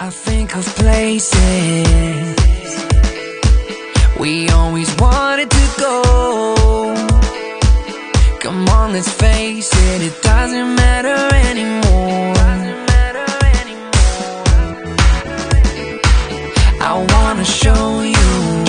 I think of places we always wanted to go. Come on, let's face it, it doesn't matter anymore. I wanna show you